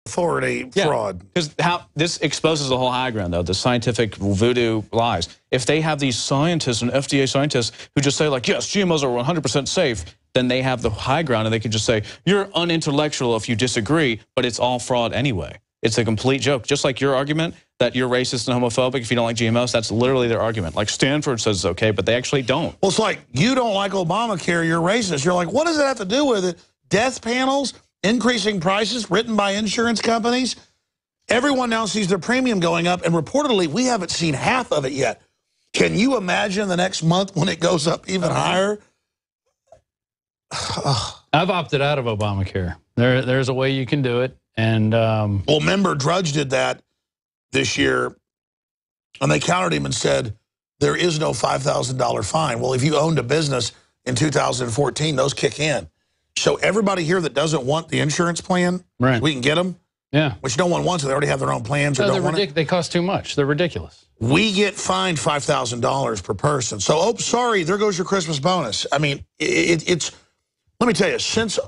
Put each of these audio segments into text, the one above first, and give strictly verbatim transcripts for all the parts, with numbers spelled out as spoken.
authority yeah, fraud. Because how this exposes the whole high ground, though, the scientific voodoo lies. If they have these scientists and F D A scientists who just say, like, yes, G M Os are one hundred percent safe, then they have the high ground and they can just say, you're unintellectual if you disagree, but it's all fraud anyway. It's a complete joke. Just like your argument that you're racist and homophobic if you don't like G M Os, that's literally their argument. Like Stanford says it's okay, but they actually don't. Well, it's like, you don't like Obamacare, you're racist. You're like, what does it have to do with it? Death panels, increasing prices written by insurance companies. Everyone now sees their premium going up, and reportedly, we haven't seen half of it yet. Can you imagine the next month when it goes up even higher? I've opted out of Obamacare. There, there's a way you can do it. And um, well, member Drudge did that this year, and they countered him and said, there is no five thousand dollar fine. Well, if you owned a business in two thousand fourteen, those kick in. So everybody here that doesn't want the insurance plan, right, we can get them. Yeah. Which no one wants. They already have their own plans or no, don't want it. They cost too much. They're ridiculous. We get fined five thousand dollars per person. So, oh, sorry, there goes your Christmas bonus. I mean, it, it, it's, let me tell you, since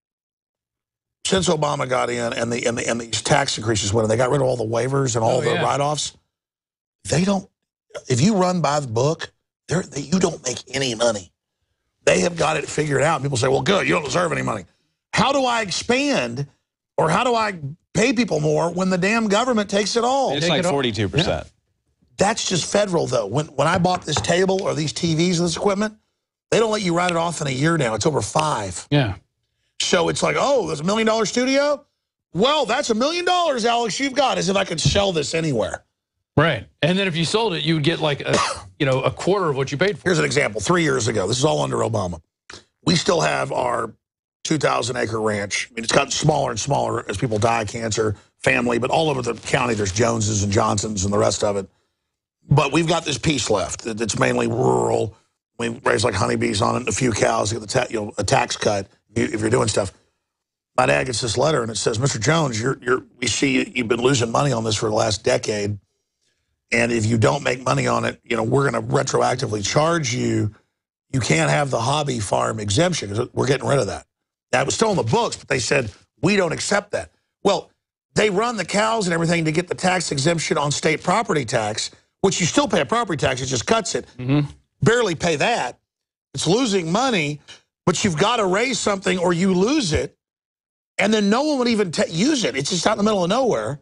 since Obama got in and, the, and, the, and these tax increases, when they got rid of all the waivers and all oh, the yeah. write-offs, they don't, if you run by the book, they, you don't make any money. They have got it figured out. People say, well, good, you don't deserve any money. How do I expand or how do I pay people more when the damn government takes it all? It's like forty-two percent. Yeah. That's just federal, though. When, when I bought this table or these T Vs and this equipment, they don't let you write it off in a year now. It's over five. Yeah. So it's like, oh, there's a million dollar studio? Well, that's a million dollars, Alex, you've got, as if I could sell this anywhere. Right. And then if you sold it, you would get like a, you know, a quarter of what you paid for. Here's an example. Three years ago, this is all under Obama. We still have our two thousand acre ranch. I mean, it's gotten smaller and smaller as people die, cancer, family, but all over the county, there's Joneses and Johnsons and the rest of it. But we've got this piece left that's mainly rural. We raise like honeybees on it, a few cows, get the ta you know, a tax cut if you're doing stuff. My dad gets this letter and it says, Mister Jones, you're, you're, we see you've been losing money on this for the last decade. And if you don't make money on it, you know, we're going to retroactively charge you. You can't have the hobby farm exemption because we're getting rid of that. Now, it was still in the books, but they said, we don't accept that. Well, they run the cows and everything to get the tax exemption on state property tax, which you still pay a property tax, it just cuts it. Mm-hmm. Barely pay that. It's losing money, but you've got to raise something or you lose it. And then no one would even use it. It's just out in the middle of nowhere.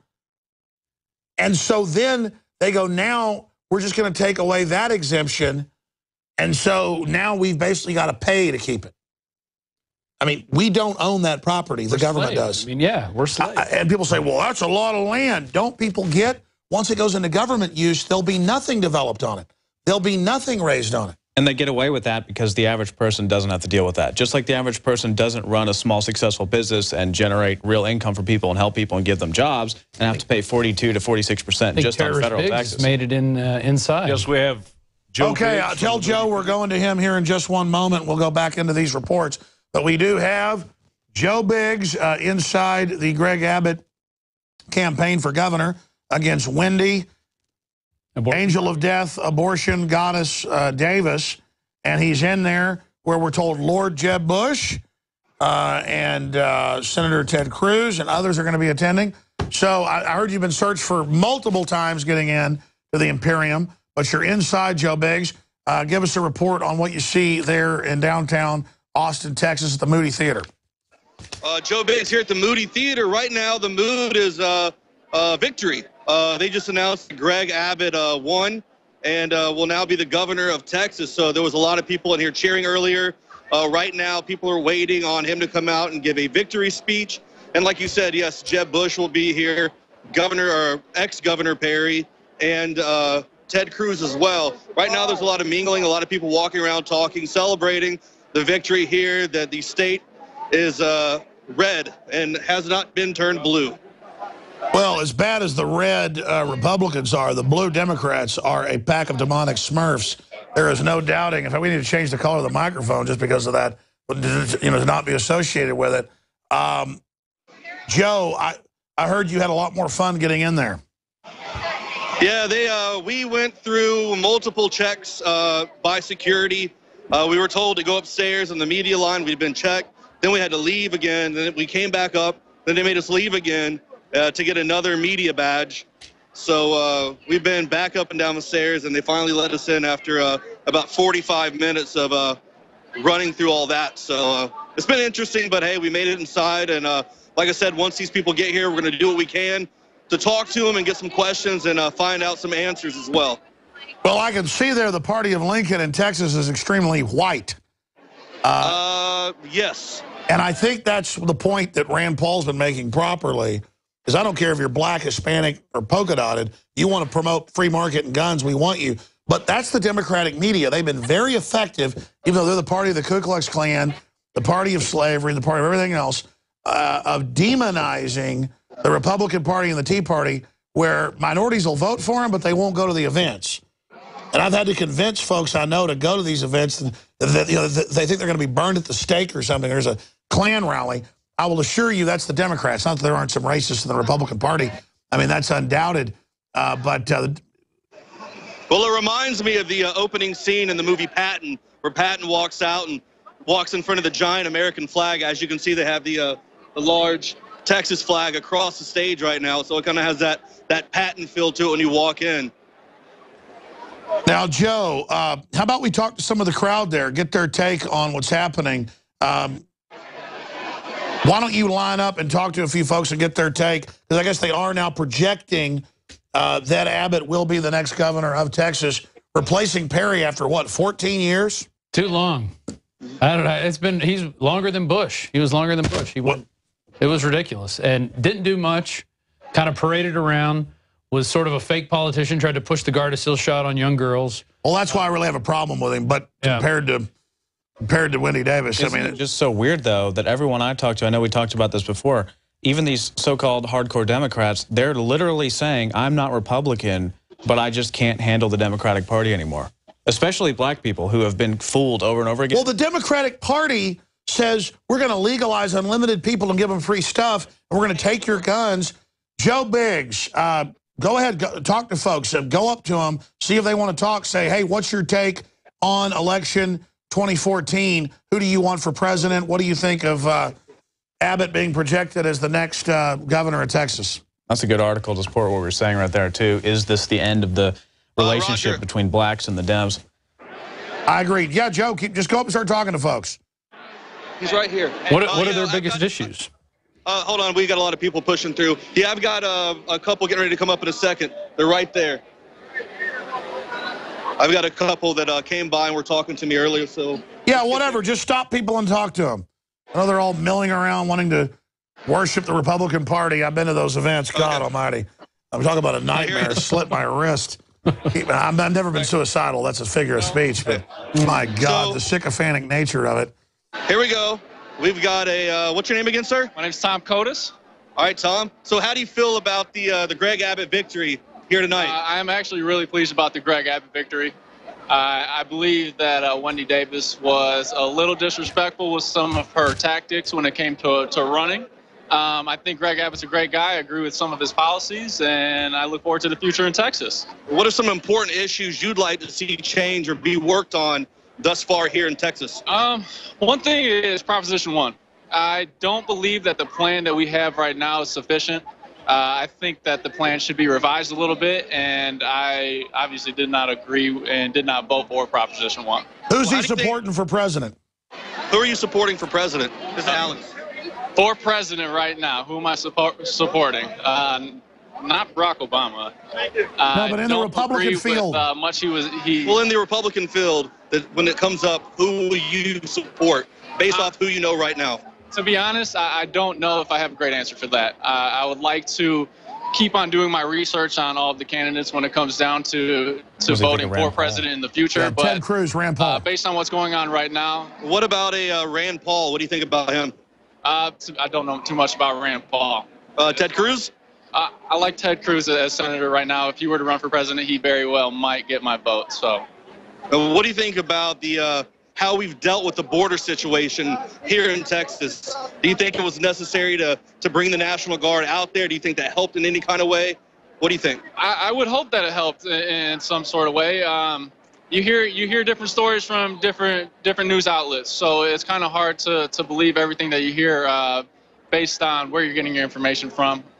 And so then they go, now we're just going to take away that exemption. And so now we've basically got to pay to keep it. I mean, we don't own that property. The we're government slaves. does. I mean, yeah, we're slaves. I, and people say, well, that's a lot of land. Don't people get, once it goes into government use, there'll be nothing developed on it. There'll be nothing raised on it. And they get away with that because the average person doesn't have to deal with that. Just like the average person doesn't run a small, successful business and generate real income for people and help people and give them jobs and have to pay forty-two to forty-six percent just on federal taxes. Made it in uh, inside. Yes, we have Joe. Okay, I'll tell Joe we're going to him here in just one moment. We'll go back into these reports. But we do have Joe Biggs uh, inside the Greg Abbott campaign for governor against Wendy, Abor Angel of Death, abortion goddess uh, Davis. And he's in there where we're told Lord Jeb Bush uh, and uh, Senator Ted Cruz and others are going to be attending. So I, I heard you've been searched for multiple times getting in to the Imperium, but you're inside, Joe Biggs. Uh, give us a report on what you see there in downtown Austin, Texas at the Moody Theater. Uh, Joe Biggs here at the Moody Theater. Right now, the mood is uh, uh, victory. Uh, they just announced that Greg Abbott uh, won and uh, will now be the governor of Texas. So there was a lot of people in here cheering earlier. Uh, right now, people are waiting on him to come out and give a victory speech. And like you said, yes, Jeb Bush will be here, Governor or ex-Governor Perry, and uh, Ted Cruz as well. Right now, there's a lot of mingling, a lot of people walking around talking, celebrating the victory here, that the state is uh, red and has not been turned blue. Well, as bad as the red uh, Republicans are, the blue Democrats are a pack of demonic smurfs. There is no doubting. In fact, we need to change the color of the microphone just because of that, you know, to not be associated with it. Um, Joe, I, I heard you had a lot more fun getting in there. Yeah, they. Uh, we went through multiple checks uh, by security. Uh, we were told to go upstairs in the media line. We'd been checked. Then we had to leave again. Then we came back up. Then they made us leave again. uh, to get another media badge. So uh, we've been back up and down the stairs, and they finally let us in after uh, about forty-five minutes of uh, running through all that. So uh, it's been interesting, but hey, we made it inside. And uh, like I said, once these people get here, we're going to do what we can to talk to them and get some questions and uh, find out some answers as well. Well, I can see there the party of Lincoln in Texas is extremely white. Uh, uh yes. And I think that's the point that Rand Paul's been making properly. Because I don't care if you're black, Hispanic, or polka dotted. You want to promote free market and guns, we want you. But that's the Democratic media. They've been very effective, even though they're the party of the Ku Klux Klan, the party of slavery, the party of everything else, uh, of demonizing the Republican Party and the Tea Party, where minorities will vote for them, but they won't go to the events. And I've had to convince folks I know to go to these events that, that you know, that they think they're going to be burned at the stake or something. There's a Klan rally. I will assure you that's the Democrats. Not that there aren't some racists in the Republican Party. I mean, that's undoubted. Uh, but uh, well, it reminds me of the uh, opening scene in the movie Patton, where Patton walks out and walks in front of the giant American flag. As you can see, they have the, uh, the large Texas flag across the stage right now. So it kind of has that, that Patton feel to it when you walk in. Now, Joe, uh, how about we talk to some of the crowd there, get their take on what's happening. Um, Why don't you line up and talk to a few folks and get their take? Because I guess they are now projecting uh, that Abbott will be the next governor of Texas, replacing Perry after, what, fourteen years? Too long. I don't know. It's been, he's longer than Bush. He was longer than Bush. He went, it was ridiculous. And didn't do much, kind of paraded around, was sort of a fake politician, tried to push the Gardasil shot on young girls. Well, that's why I really have a problem with him. But Yeah. compared to compared to Wendy Davis, I Isn't mean, it just so weird, though, that everyone I talked to, I know we talked about this before, even these so-called hardcore Democrats, they're literally saying, I'm not Republican, but I just can't handle the Democratic Party anymore. Especially black people who have been fooled over and over again. well, the Democratic Party says we're going to legalize unlimited people and give them free stuff, and we're going to take your guns. Joe Biggs, uh, go ahead, go, talk to folks. Uh, go up to them, see if they want to talk. Say, hey, what's your take on election twenty fourteen? Who do you want for president? What do you think of uh, Abbott being projected as the next uh, governor of Texas? That's a good article to support what we were saying right there, too. Is this the end of the relationship uh, between blacks and the Dems? I agreed. Yeah, Joe, keep, just go up and start talking to folks. He's right here. What, Oh, what are yeah, their I've biggest got- issues? Uh, hold on, we got a lot of people pushing through. Yeah, I've got uh, a couple getting ready to come up in a second. They're right there. I've got a couple that uh, came by and were talking to me earlier, so. Yeah, whatever. Just stop people and talk to them. I know they're all milling around wanting to worship the Republican Party. I've been to those events. God Okay. almighty. I'm talking about a nightmare. Slit my wrist. I've never been suicidal. That's a figure of speech. But my God, So- the sycophantic nature of it. Here we go. We've got a, uh, what's your name again, sir? My name's Tom Kotis. All right, Tom. So how do you feel about the uh, the Greg Abbott victory here tonight? Uh, I'm actually really pleased about the Greg Abbott victory. Uh, I believe that uh, Wendy Davis was a little disrespectful with some of her tactics when it came to, to running. Um, I think Greg Abbott's a great guy. I agree with some of his policies, and I look forward to the future in Texas. What are some important issues you'd like to see change or be worked on thus far here in Texas? Um, one thing is Proposition one. I don't believe that the plan that we have right now is sufficient. Uh, I think that the plan should be revised a little bit, and I obviously did not agree and did not vote for Proposition one. Who's Well, he how do you think- supporting for president? Who are you supporting for president? This is Alex. For president right now, who am I support, supporting? Uh, not Barack Obama. No, but in the Republican field. With, uh, much he was he. Well, in the Republican field, that when it comes up, who will you support based Uh, off who you know right now? To be honest, I, I don't know if I have a great answer for that. Uh, I would like to keep on doing my research on all of the candidates when it comes down to to Was he voting thinking for Rand Paul? president in the future. Yeah, but Ted Cruz, Rand Paul. uh, based on what's going on right now, What about a uh, Rand Paul? What do you think about him? uh, t- I don't know too much about Rand Paul. Uh, Ted Cruz? Uh, I like Ted Cruz as senator right now. If he were to run for president, he very well might get my vote. So. Uh, what do you think about the uh, how we've dealt with the border situation here in Texas? Do you think it was necessary to to bring the National Guard out there? Do you think that helped in any kind of way? What do you think? I, I would hope that it helped in, in some sort of way. Um, you hear you hear different stories from different different news outlets, so it's kind of hard to to believe everything that you hear uh, based on where you're getting your information from.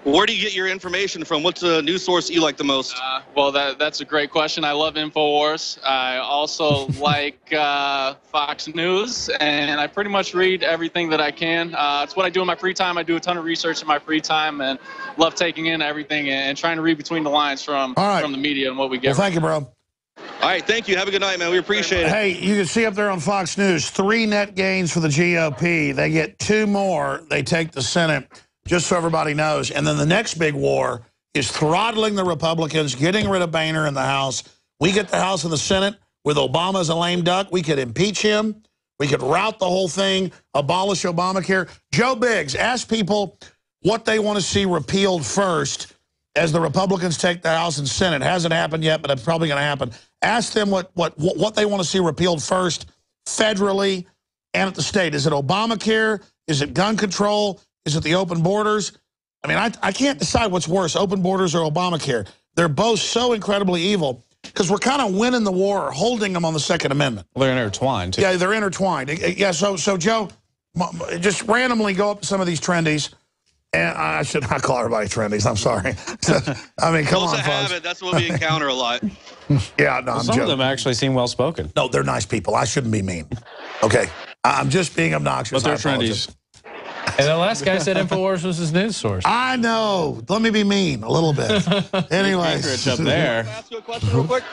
Where do you get your information from? What's the news source you like the most? Uh, well, that, that's a great question. I love InfoWars. I also like uh, Fox News, and I pretty much read everything that I can. Uh, it's what I do in my free time. I do a ton of research in my free time and love taking in everything and, and trying to read between the lines from, All right. from the media and what we get. Well, thank you, bro. All right, thank you. Have a good night, man. We appreciate it. Hey, you can see up there on Fox News, three net gains for the G O P. They get two more. They take the Senate, just so everybody knows. And then the next big war is throttling the Republicans, getting rid of Boehner in the House. We get the House and the Senate with Obama as a lame duck. We could impeach him. We could rout the whole thing, abolish Obamacare. Joe Biggs, ask people what they want to see repealed first as the Republicans take the House and Senate. It hasn't happened yet, but it's probably going to happen. Ask them what, what, what they want to see repealed first, federally and at the state. Is it Obamacare? Is it gun control? Is it the open borders? I mean, I, I can't decide what's worse, open borders or Obamacare. They're both so incredibly evil because we're kind of winning the war or holding them on the Second Amendment. Well, they're intertwined, too. Yeah, they're intertwined. Yeah, so, so Joe, just randomly go up to some of these trendies. And I should not call everybody trendies. I'm sorry. I mean, come Well, on, it's a folks. habit. That's what we encounter a lot. Yeah, no, Well, I'm some joking. of them actually seem well-spoken. No, they're nice people. I shouldn't be mean. Okay, I'm just being obnoxious. But they're I apologize. trendies. And the last guy said InfoWars was his news source. I know. Let me be mean a little bit. Anyways. Anchorage up there. Can I ask you a question real quick?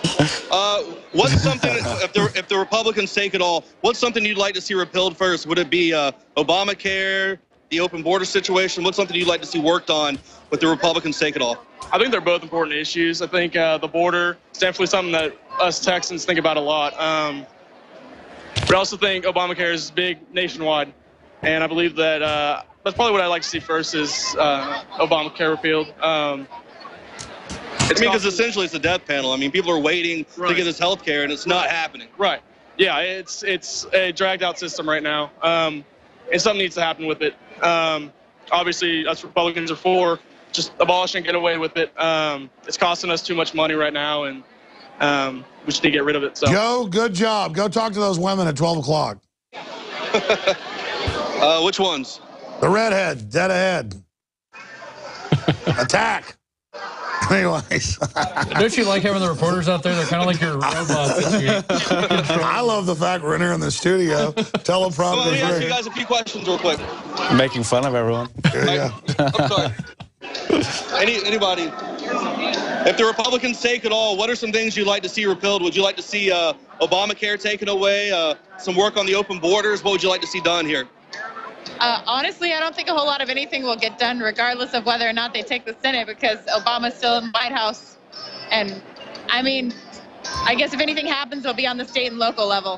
Uh, what's something, if the, if the Republicans take it all, what's something you'd like to see repealed first? Would it be uh, Obamacare, the open border situation? What's something you'd like to see worked on with the Republicans take it all? I think they're both important issues. I think uh, the border is definitely something that us Texans think about a lot. Um, but I also think Obamacare is big nationwide. And I believe that uh, that's probably what I'd like to see first is uh, Obamacare repealed. Um, I mean, because essentially it's a death panel. I mean, people are waiting Right. to get this health care, and it's not happening. Right. Yeah, it's it's a dragged out system right now. Um, and something needs to happen with it. Um, obviously, us Republicans are for just abolish and get away with it. Um, it's costing us too much money right now, and um, we just need to get rid of it. So. Joe, good job. Go talk to those women at twelve o'clock. Uh, which ones? The redhead, dead ahead. Attack. Anyways. Don't you like having the reporters out there? They're kind of like your robots. That you I love the fact we're in here in the studio. Well, Teleprompter. let me ask you guys a few questions real quick. Making fun of everyone. Yeah. I'm sorry. Any, anybody? If the Republicans take it all, what are some things you'd like to see repealed? Would you like to see uh, Obamacare taken away? Uh, some work on the open borders? What would you like to see done here? Uh, honestly, I don't think a whole lot of anything will get done regardless of whether or not they take the Senate because Obama's still in the White House. And, I mean, I guess if anything happens, it'll be on the state and local level.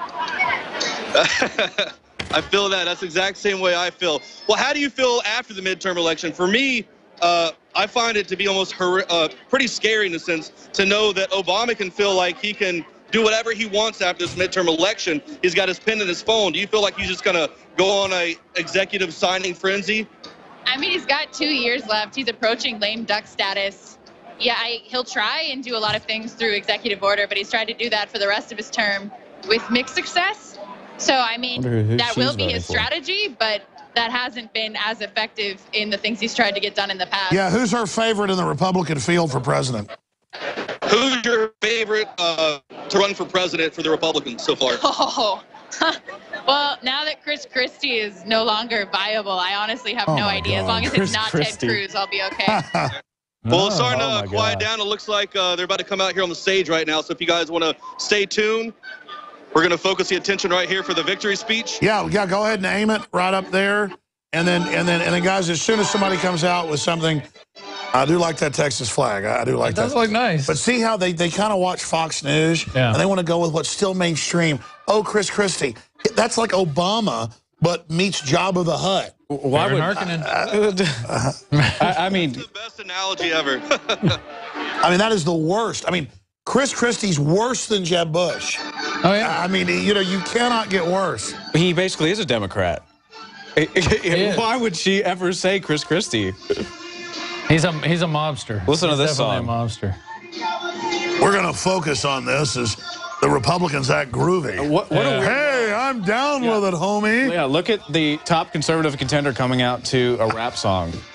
I feel that. That's the exact same way I feel. Well, how do you feel after the midterm election? For me, uh, I find it to be almost hor- uh, pretty scary in a sense to know that Obama can feel like he can do whatever he wants after this midterm election. He's got his pen in his phone. Do you feel like he's just going to go on a executive signing frenzy? I mean, he's got two years left. He's approaching lame duck status. Yeah, I, he'll try and do a lot of things through executive order, but he's tried to do that for the rest of his term with mixed success. So, I mean, Wonder who that she's will be voting his for. strategy, but that hasn't been as effective in the things he's tried to get done in the past. Yeah, who's her favorite in the Republican field for president? Who's your favorite uh, to run for president for the Republicans so far? Oh, well, now that Chris Christie is no longer viable, I honestly have Oh no my idea. As God. long as Chris it's not Christie. Ted Cruz, I'll be okay. Well, it's starting Oh, to my quiet God. down. It looks like uh, they're about to come out here on the stage right now. So if you guys want to stay tuned, we're going to focus the attention right here for the victory speech. Yeah, yeah, go ahead and aim it right up there. And then, and then, and then, guys, as soon as somebody comes out with something, I do like that Texas flag. I do like It does that. look nice. But see how they, they kind of watch Fox News, Yeah. and they want to go with what's still mainstream. Oh, Chris Christie. That's like Obama, but meets Jabba the Hutt. Why Aaron would Harkonnen. I, I mean, The best analogy ever. I mean, that is the worst. I mean, Chris Christie's worse than Jeb Bush. Oh, yeah. I mean, you know, you cannot get worse. he basically is a Democrat. is. Why would she ever say Chris Christie? He's a he's a mobster. Listen to He's this definitely song. a mobster. We're going to focus on this as the Republicans act groovy. What, what Yeah. a weird. Hey, I'm down Yeah. with it, homie. Yeah, look at the top conservative contender coming out to a rap song.